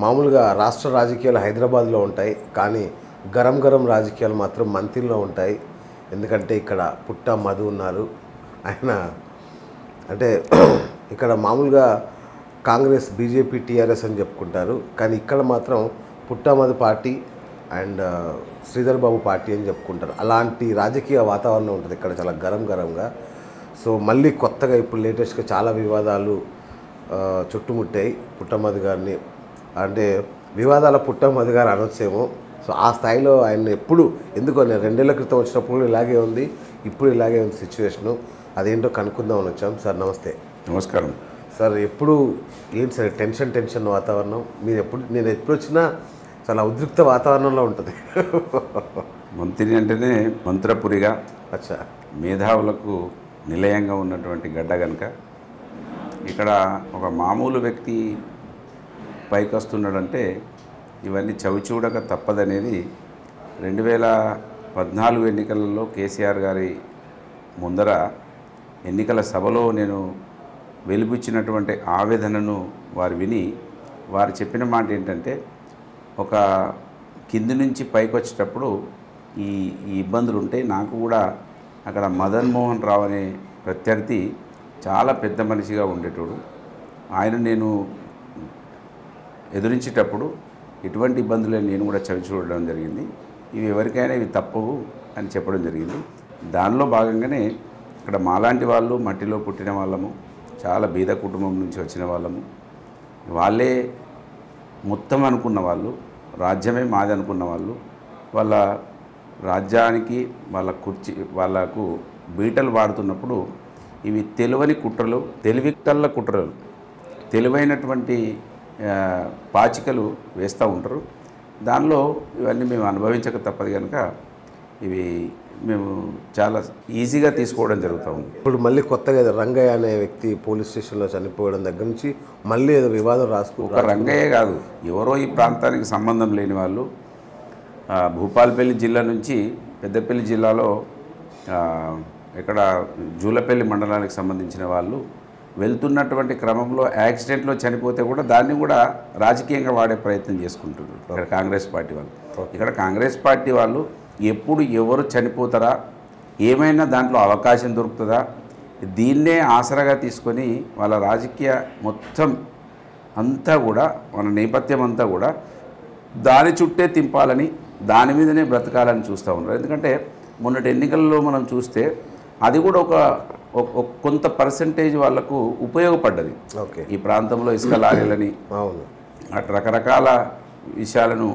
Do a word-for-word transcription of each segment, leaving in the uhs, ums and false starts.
మామూలుగా రాష్ట్ర రాజకీయాలు హైదరాబాద్లో ఉంటాయి, కానీ గరం గరం రాజకీయాలు మాత్రం మంత్రిలో ఉంటాయి. ఎందుకంటే ఇక్కడ పుట్ట మధు ఉన్నారు. ఆయన అంటే ఇక్కడ మామూలుగా కాంగ్రెస్, బీజేపీ, టీఆర్ఎస్ అని చెప్పుకుంటారు, కానీ ఇక్కడ మాత్రం Putta Madhu party and Sridhar Babu party అని చెప్పుకుంటారు. అలాంటి రాజకీయ వాతావరణం ఉంటుంది ఇక్కడ, చాలా గరం గరంగా. సో మళ్ళీ కొత్తగా ఇప్పుడు లేటెస్ట్గా చాలా వివాదాలు చుట్టుముట్టాయి పుట్టమధు గారిని. అంటే వివాదాల పుట్టమధు గారు అనొచ్చేమో. సో ఆ స్థాయిలో ఆయన ఎప్పుడు ఎందుకో నేను రెండేళ్ల క్రితం వచ్చినప్పుడు ఇలాగే ఉంది, ఇప్పుడు ఇలాగే ఉంది సిచ్యువేషను. అదేంటో కనుక్కుందామని వచ్చాం. సార్ నమస్తే. నమస్కారం సార్. ఎప్పుడు ఏంటి సార్ టెన్షన్ టెన్షన్ వాతావరణం? మీరు ఎప్పుడు నేను ఎప్పుడు వచ్చినా చాలా ఉద్రిక్త వాతావరణంలో ఉంటుంది. మంత్రి అంటేనే మంత్రపురిగా, అచ్చా, మేధావులకు నిలయంగా ఉన్నటువంటి గడ్డ కనుక ఇక్కడ ఒక మామూలు వ్యక్తి పైకి వస్తున్నాడంటే ఇవన్నీ చవిచూడక తప్పదనేది రెండు వేల పద్నాలుగు ఎన్నికలలో కేసీఆర్ గారి ముందర ఎన్నికల సభలో నేను వెలిబుచ్చినటువంటి ఆవేదనను వారు విని వారు చెప్పిన మాట ఏంటంటే, ఒక కింది నుంచి పైకి వచ్చేటప్పుడు ఈ ఈ ఇబ్బందులు ఉంటే నాకు కూడా అక్కడ మదన్ మోహన్ రావు అనే ప్రత్యర్థి చాలా పెద్ద మనిషిగా ఉండేటోడు. ఆయన నేను ఎదురించేటప్పుడు ఎటువంటి ఇబ్బందులు నేను కూడా చవి చూడడం జరిగింది. ఇవి ఎవరికైనా ఇవి తప్పవు అని చెప్పడం జరిగింది. దానిలో భాగంగానే ఇక్కడ మాలాంటి వాళ్ళు మట్టిలో పుట్టిన వాళ్ళము, చాలా బీద కుటుంబం నుంచి వచ్చిన వాళ్ళము, వాళ్ళే మొత్తం అనుకున్న వాళ్ళు, రాజ్యమే మాది అనుకున్న వాళ్ళు, వాళ్ళ రాజ్యానికి వాళ్ళ కుర్చీ వాళ్ళకు బీటలు వాడుతున్నప్పుడు ఇవి తెలివని కుట్రలు, తెలివికల్ల కుట్రలు, తెలివైనటువంటి పాచికలు వేస్తూ ఉంటారు. దానిలో ఇవన్నీ మేము అనుభవించక తప్పదు కనుక ఇవి మేము చాలా ఈజీగా తీసుకోవడం జరుగుతూ ఉంది. ఇప్పుడు మళ్ళీ కొత్తగా రంగయ్య అనే వ్యక్తి పోలీస్ స్టేషన్లో చనిపోవడం దగ్గర నుంచి మళ్ళీ ఏదో వివాదం రాసుకు ఒక రంగయ్య కాదు, ఎవరో ఈ ప్రాంతానికి సంబంధం లేని వాళ్ళు భూపాలపల్లి జిల్లా నుంచి పెద్దపల్లి జిల్లాలో ఇక్కడ జూలపల్లి మండలానికి సంబంధించిన వాళ్ళు వెళ్తున్నటువంటి క్రమంలో యాక్సిడెంట్లో చనిపోతే కూడా దాన్ని కూడా రాజకీయంగా వాడే ప్రయత్నం చేసుకుంటున్నారు ఇక్కడ కాంగ్రెస్ పార్టీ వాళ్ళు. ఇక్కడ కాంగ్రెస్ పార్టీ వాళ్ళు ఎప్పుడు ఎవరు చనిపోతారా, ఏమైనా దాంట్లో అవకాశం దొరుకుతుందా, దీన్నే ఆసరాగా తీసుకొని వాళ్ళ రాజకీయ మొత్తం అంతా కూడా మన నేపథ్యం అంతా కూడా దాని చుట్టే తింపాలని, దాని మీదనే బ్రతకాలని చూస్తూ ఉన్నారు. ఎందుకంటే మొన్నటి ఎన్నికల్లో మనం చూస్తే అది కూడా ఒక కొంత పర్సంటేజ్ వాళ్లకు ఉపయోగపడ్డది. ఓకే, ఈ ప్రాంతంలో ఇసుక లారీలని, అటు రకరకాల విషయాలను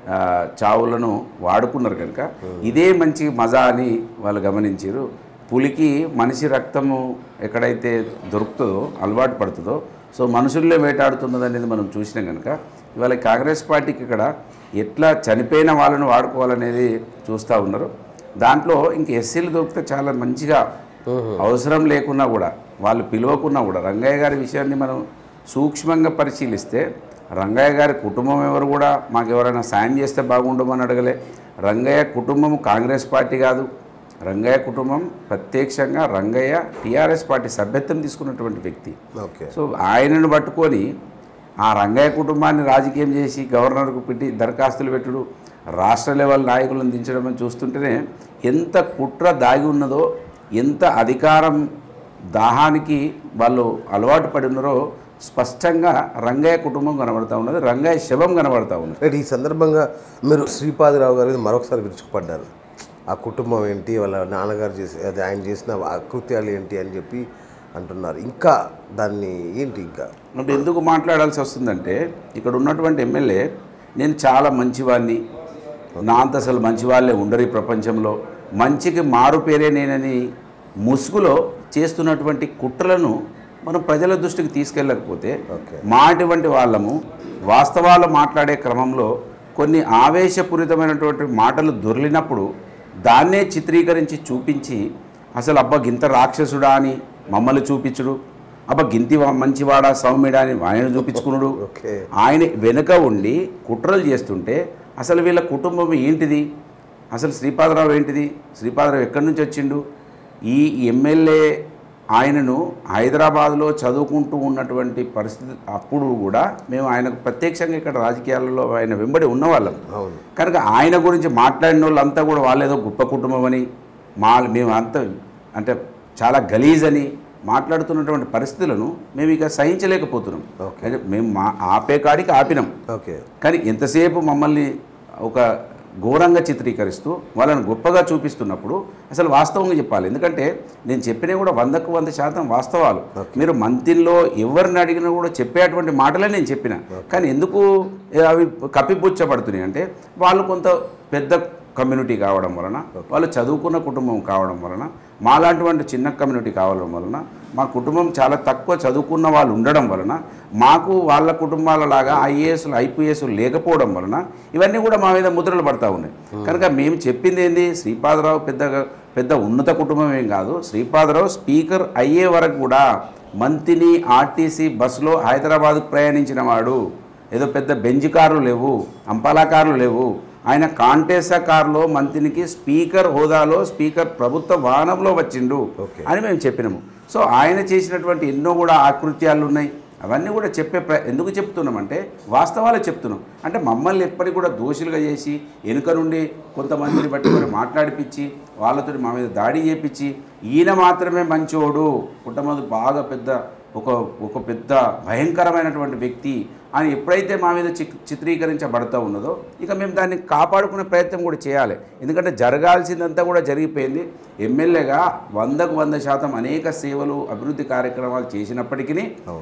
చావులను వాడుకున్నారు కనుక ఇదే మంచి మజా అని వాళ్ళు గమనించారు. పులికి మనిషి రక్తము ఎక్కడైతే దొరుకుతుందో, అలవాటు పడుతుందో, సో మనుషుల్లే వేటాడుతున్నది అనేది మనం చూసినాం కనుక ఇవాళ కాంగ్రెస్ పార్టీకి ఇక్కడ ఎట్లా చనిపోయిన వాళ్ళను వాడుకోవాలనేది చూస్తూ ఉన్నారు. దాంట్లో ఇంక ఎస్సీలు దొరికితే చాలా మంచిగా, అవసరం లేకున్నా కూడా వాళ్ళు పిలవకున్నా కూడా రంగయ్య గారి విషయాన్ని మనం సూక్ష్మంగా పరిశీలిస్తే రంగయ్య గారి కుటుంబం ఎవరు కూడా మాకు ఎవరైనా సాయం చేస్తే బాగుండమని అడగలే. రంగయ్య కుటుంబం కాంగ్రెస్ పార్టీ కాదు, రంగయ్య కుటుంబం ప్రత్యక్షంగా రంగయ్య టీఆర్ఎస్ పార్టీ సభ్యత్వం తీసుకున్నటువంటి వ్యక్తి. ఓకే, సో ఆయనను పట్టుకొని ఆ రంగయ్య కుటుంబాన్ని రాజకీయం చేసి గవర్నర్కు పెట్టి దరఖాస్తులు పెట్టుడు, రాష్ట్ర లెవెల్ నాయకులను దించడం అని చూస్తుంటేనే ఎంత కుట్ర దాగి ఉన్నదో, ఎంత అధికారం దాహానికి వాళ్ళు అలవాటు పడి ఉన్నారో స్పష్టంగా రంగయ్య కుటుంబం కనబడతా ఉన్నది, రంగయ్య శవం కనబడతా ఉన్నది. ఈ సందర్భంగా మీరు శ్రీపాదరావు గారి మరొకసారి విరుచుకుపడ్డారు. ఆ కుటుంబం ఏంటి, వాళ్ళ నాన్నగారు చేసి అది ఆయన చేసిన అకృత్యాలు ఏంటి అని చెప్పి అంటున్నారు. ఇంకా దాన్ని ఏంటి ఇంకా అంటే ఎందుకు మాట్లాడాల్సి వస్తుందంటే, ఇక్కడ ఉన్నటువంటి ఎమ్మెల్యే నేను చాలా మంచివాడిని, నా అంత అసలు మంచి వాళ్ళే ఉండరు ఈ ప్రపంచంలో, మంచికి మారు పేరే నేనని ముసుగులో చేస్తున్నటువంటి కుట్రలను మనం ప్రజల దృష్టికి తీసుకెళ్ళకపోతే మా అటువంటి వాళ్ళము వాస్తవాలు మాట్లాడే క్రమంలో కొన్ని ఆవేశపూరితమైనటువంటి మాటలు దొర్లినప్పుడు దాన్నే చిత్రీకరించి చూపించి అసలు అబ్బా గింత రాక్షసుడా అని మమ్మల్ని చూపించుడు, అబ్బా గింతి మంచివాడా సౌమ్యుడా అని ఆయన చూపించుకున్నాడు. ఆయన వెనుక ఉండి కుట్రలు చేస్తుంటే అసలు వీళ్ళ కుటుంబం ఏంటిది, అసలు శ్రీపాదరావు ఏంటిది, శ్రీపాదరావు ఎక్కడి నుంచి వచ్చిండు, ఈ ఎమ్మెల్యే ఆయనను హైదరాబాద్లో చదువుకుంటూ ఉన్నటువంటి పరిస్థితి అప్పుడు కూడా మేము ఆయనకు ప్రత్యక్షంగా ఇక్కడ రాజకీయాలలో ఆయన వెంబడి ఉన్నవాళ్ళం. కనుక ఆయన గురించి మాట్లాడిన వాళ్ళంతా కూడా వాళ్ళేదో గొప్ప కుటుంబం అని మా మేము అంత అంటే చాలా గలీజ్ అని మాట్లాడుతున్నటువంటి పరిస్థితులను మేము ఇక సహించలేకపోతున్నాం. అంటే మేము మా ఆపే కాడికి ఆపినాం. ఓకే, కానీ ఎంతసేపు మమ్మల్ని ఒక ఘోరంగా చిత్రీకరిస్తూ వాళ్ళని గొప్పగా చూపిస్తున్నప్పుడు అసలు వాస్తవంగా చెప్పాలి. ఎందుకంటే నేను చెప్పినవి కూడా వందకు వంద శాతం వాస్తవాలు. మీరు మంత్రిలో ఎవరిని అడిగినా కూడా చెప్పేటువంటి మాటలే నేను చెప్పిన. కానీ ఎందుకు అవి కప్పిపుచ్చబడుతున్నాయి అంటే వాళ్ళు కొంత పెద్ద కమ్యూనిటీ కావడం వలన, వాళ్ళు చదువుకున్న కుటుంబం కావడం వలన, మాలాంటి చిన్న కమ్యూనిటీ కావడం వలన, మా కుటుంబం చాలా తక్కువ చదువుకున్న వాళ్ళు ఉండడం వలన, మాకు వాళ్ళ కుటుంబాలలాగా ఐఏఎస్లు ఐపీఎస్లు లేకపోవడం వలన ఇవన్నీ కూడా మా మీద ముద్రలు పడతా ఉన్నాయి. కనుక మేము చెప్పింది ఏంది, శ్రీపాదరావు పెద్ద పెద్ద ఉన్నత కుటుంబం ఏం కాదు. శ్రీపాదరావు స్పీకర్ అయ్యే వరకు కూడా మంత్రిని ఆర్టీసీ బస్సులో హైదరాబాద్కు ప్రయాణించిన వాడు. ఏదో పెద్ద బెంజ్ కార్లు లేవు, అంపాలా కార్లు లేవు. ఆయన కాంటేసా కారులో మంత్రికి స్పీకర్ హోదాలో స్పీకర్ ప్రభుత్వ వాహనంలో వచ్చిండు అని మేము చెప్పినాము. సో ఆయన చేసినటువంటి ఎన్నో కూడా ఆకృత్యాలు ఉన్నాయి. అవన్నీ కూడా చెప్పే ప్ర ఎందుకు చెప్తున్నామంటే వాస్తవాలు చెప్తున్నాం. అంటే మమ్మల్ని ఎప్పటికీ కూడా దోషులుగా చేసి వెనుక నుండి కొంతమందిని పట్టుకొని మాట్లాడిపించి వాళ్ళతో మా మీద దాడి చేపించి ఈయన మాత్రమే మంచోడు, పుట్టమదు బాగా పెద్ద ఒక ఒక పెద్ద భయంకరమైనటువంటి వ్యక్తి అని ఎప్పుడైతే మా మీద చి చిత్రీకరించబడుతూ ఉన్నదో ఇక మేము దాన్ని కాపాడుకునే ప్రయత్నం కూడా చేయాలి. ఎందుకంటే జరగాల్సిందంతా కూడా జరిగిపోయింది. ఎమ్మెల్యేగా వందకు వంద శాతం అనేక సేవలు అభివృద్ధి కార్యక్రమాలు చేసినప్పటికీ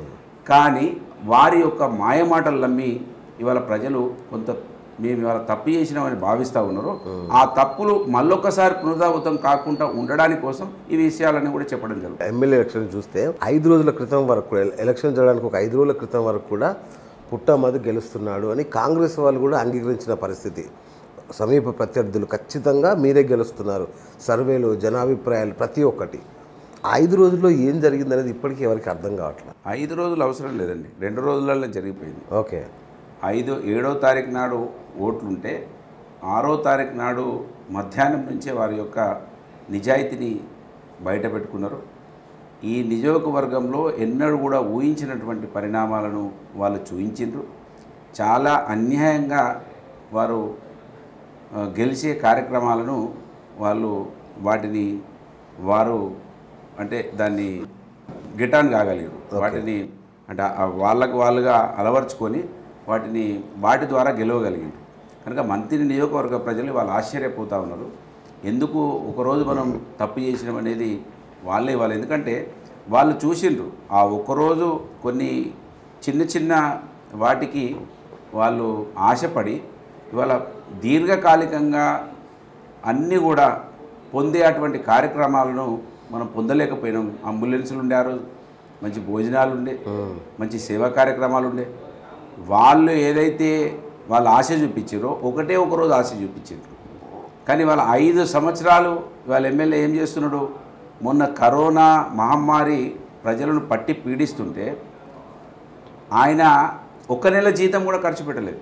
కానీ వారి యొక్క మాయమాటలు నమ్మి ఇవాళ ప్రజలు కొంత మేము ఇవాళ తప్పు చేసినామని భావిస్తూ ఉన్నారు. ఆ తప్పులు మళ్ళొక్కసారి పునరావృతం కాకుండా ఉండడానికి కోసం ఈ విషయాలన్నీ కూడా చెప్పడం జరుగుతుంది. ఎమ్మెల్యే ఎలక్షన్ చూస్తే ఐదు రోజుల క్రితం వరకు ఎలక్షన్ జరగడానికి ఒక ఐదు రోజుల క్రితం వరకు కూడా పుట్టమధు గెలుస్తున్నాడు అని కాంగ్రెస్ వాళ్ళు కూడా అంగీకరించిన పరిస్థితి. సమీప ప్రత్యర్థులు ఖచ్చితంగా మీరే గెలుస్తున్నారు, సర్వేలు జనాభిప్రాయాలు ప్రతి ఒక్కటి. ఐదు రోజుల్లో ఏం జరిగిందనేది ఇప్పటికీ ఎవరికి అర్థం కావట్లేదు. ఐదు రోజులు అవసరం లేదండి, రెండు రోజులలో జరిగిపోయింది. ఓకే, ఐదు ఏడో తారీఖు నాడు ఓట్లుంటే ఆరో తారీఖు నాడు మధ్యాహ్నం నుంచే వారి యొక్క నిజాయితీని బయట పెట్టుకున్నారు. ఈ నియోజకవర్గంలో ఎన్నడూ కూడా ఊహించినటువంటి పరిణామాలను వాళ్ళు చూపించారు. చాలా అన్యాయంగా వారు గెలిచే కార్యక్రమాలను వాళ్ళు వాటిని వారు అంటే దాన్ని గిటాన్ కాగలిగారు. వాటిని అంటే వాళ్ళకు వాళ్ళుగా అలవర్చుకొని వాటిని వాటి ద్వారా గెలవగలిగారు. కనుక మంత్రి నియోజకవర్గ ప్రజలు వాళ్ళు ఆశ్చర్యపోతూ ఉన్నారు. ఎందుకు ఒకరోజు మనం తప్పు చేసినాం అనేది వాళ్ళే వాళ్ళు. ఎందుకంటే వాళ్ళు చూసిండ్రు ఆ ఒక్కరోజు కొన్ని చిన్న చిన్న వాటికి వాళ్ళు ఆశపడి ఇవాళ దీర్ఘకాలికంగా అన్నీ కూడా పొందే అటువంటి కార్యక్రమాలను మనం పొందలేకపోయినాం. అంబులెన్సులు ఉండారు, మంచి భోజనాలు ఉండే, మంచి సేవా కార్యక్రమాలు ఉండే. వాళ్ళు ఏదైతే వాళ్ళు ఆశ చూపించారో ఒకటే ఒకరోజు ఆశ చూపించారు. కానీ వాళ్ళ ఐదు సంవత్సరాలు వాళ్ళ ఎమ్మెల్యే ఏం చేస్తున్నాడు, మొన్న కరోనా మహమ్మారి ప్రజలను పట్టి పీడిస్తుంటే ఆయన ఒక్క నెల జీతం కూడా ఖర్చు పెట్టలేదు.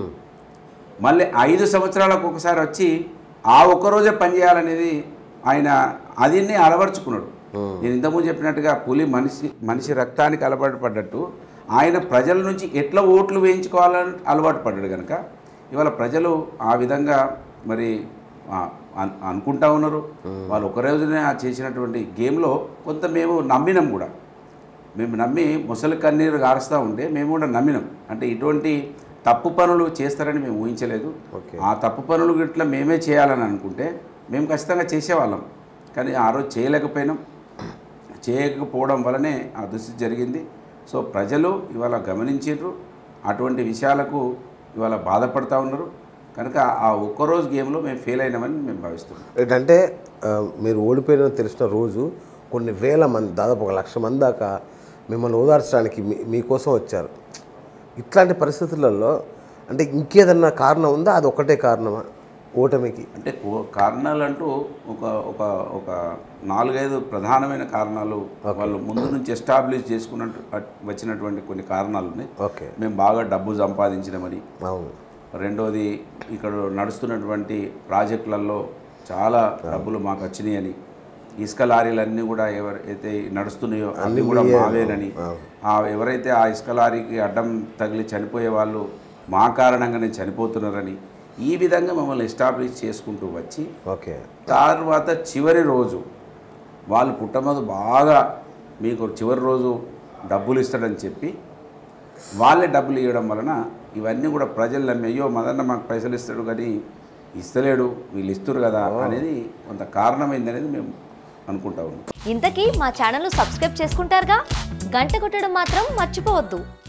మళ్ళీ ఐదు సంవత్సరాలకు ఒకసారి వచ్చి ఆ ఒక్కరోజే పనిచేయాలనేది ఆయన అదిన్నే అలవర్చుకున్నాడు. నేను ఇంతకుముందు చెప్పినట్టుగా పులి మనిషి మనిషి రక్తానికి అలవాటు పడ్డట్టు ఆయన ప్రజల నుంచి ఎట్లా ఓట్లు వేయించుకోవాలని అలవాటు పడ్డాడు. కనుక ఇవాళ ప్రజలు ఆ విధంగా మరి అనుకుంటా ఉన్నారు. వాళ్ళు ఒక రోజునే చేసినటువంటి గేమ్లో కొంత మేము నమ్మినాం కూడా. మేము నమ్మి ముసలి కన్నీరు గారుస్తూ ఉంటే మేము కూడా నమ్మినాం. అంటే ఇటువంటి తప్పు పనులు చేస్తారని మేము ఊహించలేదు. ఆ తప్పు పనులు ఇట్లా మేమే చేయాలని అనుకుంటే మేము ఖచ్చితంగా చేసేవాళ్ళం. కానీ ఆ రోజు చేయలేకపోయినాం. చేయకపోవడం వల్లనే ఆ దుస్థితి జరిగింది. సో ప్రజలు ఇవాళ గమనించారు, అటువంటి విషయాలకు ఇవాళ బాధపడుతూ ఉన్నారు. కనుక ఆ ఒక్కరోజు గేమ్లో మేము ఫెయిల్ అయినామని మేము భావిస్తున్నాం. ఏంటంటే మీరు ఓడిపోయిన తెలిసిన రోజు కొన్ని వేల మంది, దాదాపు ఒక లక్ష మంది దాకా మిమ్మల్ని ఓదార్చడానికి మీ మీకోసం వచ్చారు. ఇట్లాంటి పరిస్థితులలో అంటే ఇంకేదన్నా కారణం ఉందా, అది ఒకటే కారణమా ఓటమికి? అంటే కారణాలు అంటూ ఒక ఒక ఒక నాలుగైదు ప్రధానమైన కారణాలు వాళ్ళు ముందు నుంచి ఎస్టాబ్లిష్ చేసుకున్నట్టు వచ్చినటువంటి కొన్ని కారణాలు ఉన్నాయి. ఓకే, మేము బాగా డబ్బు సంపాదించినామని. అవును. రెండోది ఇక్కడ నడుస్తున్నటువంటి ప్రాజెక్టులలో చాలా డబ్బులు మాకు వచ్చినాయి అని. ఇసుక లారీలన్నీ కూడా ఎవరైతే నడుస్తున్నాయో అన్నీ కూడా మావేనని, ఆ ఎవరైతే ఆ ఇసుక లారీకి అడ్డం తగిలి చనిపోయే వాళ్ళు మా కారణంగానే చనిపోతున్నారని ఈ విధంగా మమ్మల్ని ఎస్టాబ్లిష్ చేసుకుంటూ వచ్చి ఓకే తర్వాత చివరి రోజు వాళ్ళు పుట్టమదు బాగా మీకు చివరి రోజు డబ్బులు ఇస్తాడని చెప్పి వాళ్ళే డబ్బులు ఇవ్వడం వలన ఇవన్నీ కూడా ప్రజలు నమ్మి అయ్యో మదన్న మాకు పైసలు ఇస్తాడు కానీ ఇస్తలేడు వీళ్ళు ఇస్తారు కదా అనేది కొంత కారణమైంది అనేది మేము అనుకుంటా ఉన్నాం. ఇంతకీ మా ఛానల్ సబ్స్క్రైబ్ చేసుకుంటారుగా, గంట కొట్టడం మాత్రం మర్చిపోవద్దు.